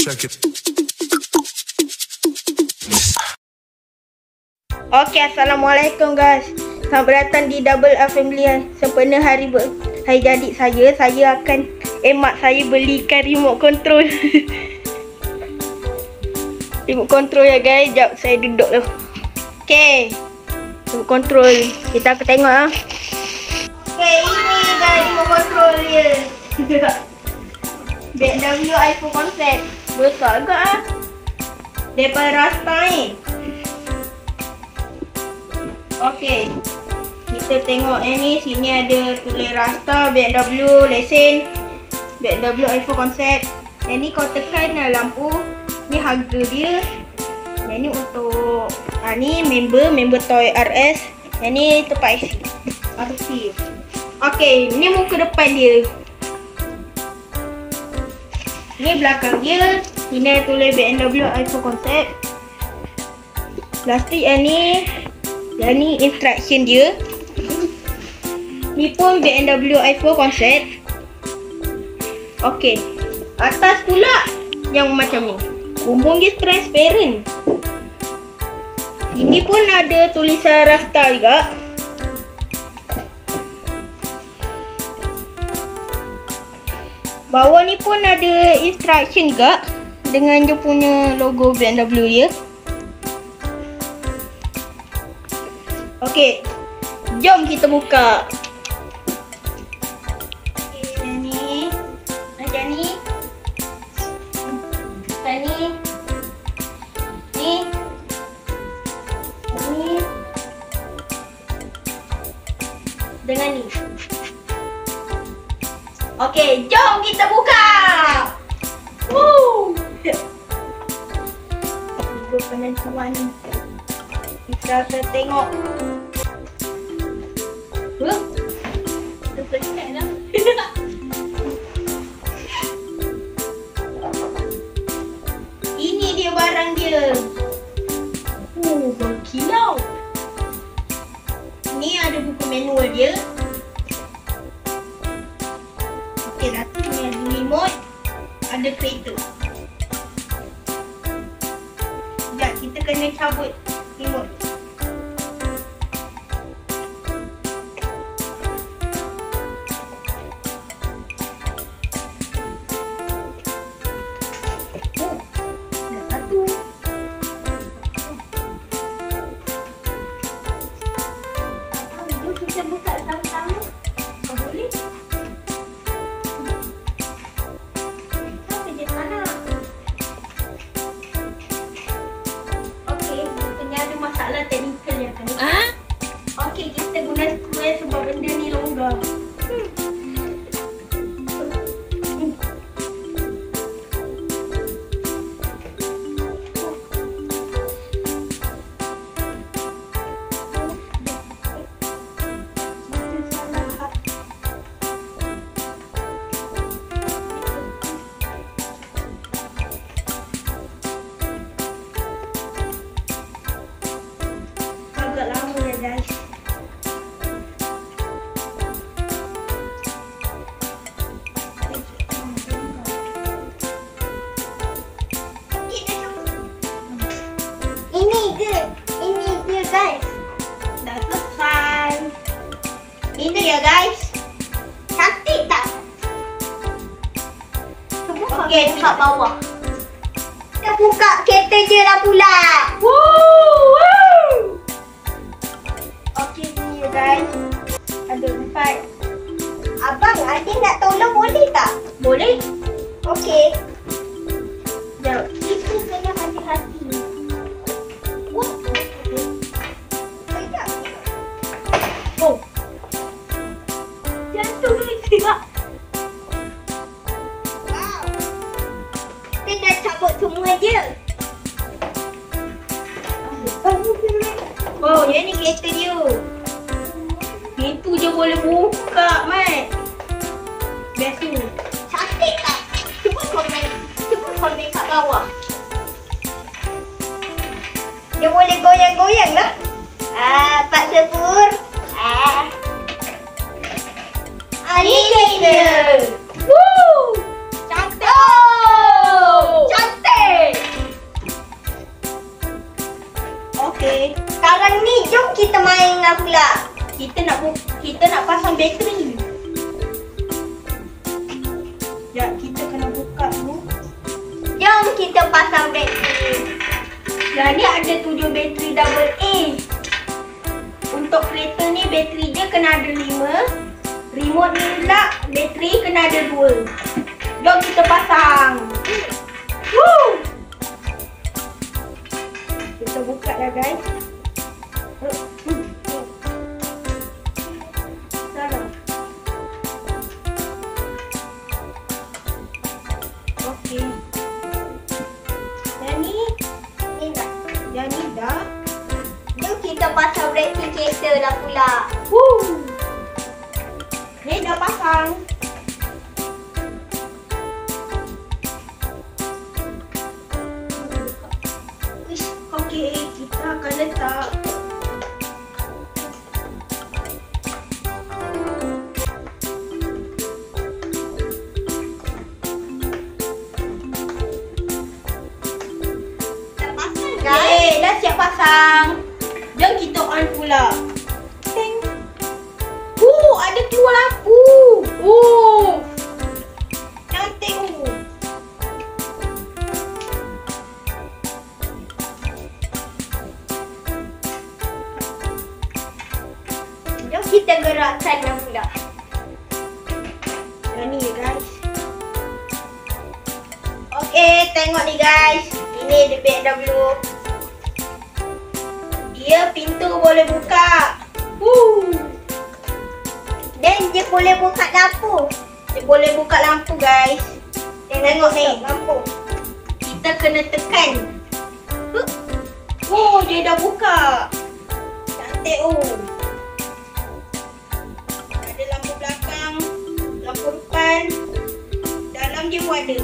Check it. Okay, Assalamualaikum guys. Selamat datang di Double A Family. Sempena hari jadi saya akan mak saya belikan remote control. Remote control ya guys. Sekejap saya duduk dulu. Okay, remote control. Kita akan tengok ah. Okay, ini guys remote control dia. BMW iPhone Concept. Besar agak ah. Daripada Rasta ni. Okay, kita tengok ni. Sini ada tulis Rasta, BMW, lesen, BMW iPhone Concept. Yang ni kau tekan lampu. Ni harga dia. Yang ni untuk ni member Toy RS. Yang ni tempat RC. Okay, ni muka depan dia. Ni belakang dia. Sini tulis BMW iPhone Concept. Plastik yang ni instruction dia. Ni pun BMW iPhone Concept. Okey. Atas pula yang macam ni. Bumbung dia transparent. Ini pun ada tulisan Rasta juga. Bawah ni pun ada instruction juga dengan dia punya logo BMW dia. Okey, jom kita buka. Okey, ni ada ni. Ni dengan ni. Okey, jom kita buka. Woo! Video penentuan ni. Kita akan tengok. Ini dia barang dia. Berkilau. Ni ada buku manual dia. Okey, satu ni ada remote, ada kereta. Sekejap, kita kena cabut remote. Kita buka sama-sama. Kau boleh? Kerja sana. Okey, rupanya ada masalah teknikal yang kan. Okey, kita guna square sebab benda ni longgar. Agak lama ya guys. Ini dia guys. Dah selesai. Ini ya guys. Cantik tak? Okey, buka bawah. Kita buka kereta je lah pula. Woo! Okey ni ya guys. Ada 4. Abang, adik nak tolong boleh tak? Boleh. Okey. Jom. Kita kena hati-hati. Wah. Sekejap. Oh. Jantung ni tidak. Wow. Kita dah cabut semua je. Oh, yang ni kereta dia. Pintu je boleh buka, Mat. Biasa. Cantik tak? Cuba komen kat bawah. Dia boleh goyang-goyang lah. Pak Sepur. Ini dia. Woo! Cantik. Oh! Cantik. Ya, kita kena buka dulu. Jom kita pasang bateri. Dan ni ada 7 bateri double A. Untuk kereta ni bateri dia kena ada 5. Remote ni pula bateri kena ada 2. Jom kita pasang. Woo! Kita buka dah guys. Salah. Okey. Dan ni dah. Dan ni dah. Jom kita pasang bateri kereta lah pula. Woo! Ni dah pasang. Okey, kita akan letak. Dah pasang guys. Okay, dah siap pasang. Jom kita on pula. Ting. Ada keluar lampu. Cantik. Jom kita gerakkan lah pula. Yang ni guys. Okay, tengok ni guys. Ini dia BMW. Dia pintu boleh buka. Dan dia boleh buka lampu. Dia boleh buka lampu guys. Tengok ni. Lampu. Kita kena tekan. Dia dah buka. Cantik Ada lampu belakang, lampu depan. Dalam dia pun ada.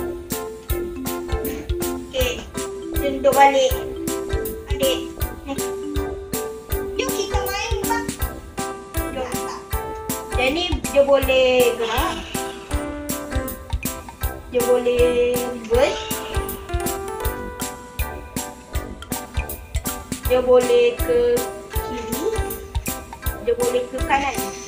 Okey. Kita duduk balik. Adik. Jom kita main bang. Jom. Dan ni dia boleh gerak. Dia boleh reverse. Dia boleh ke kiri. Dia boleh ke kanan.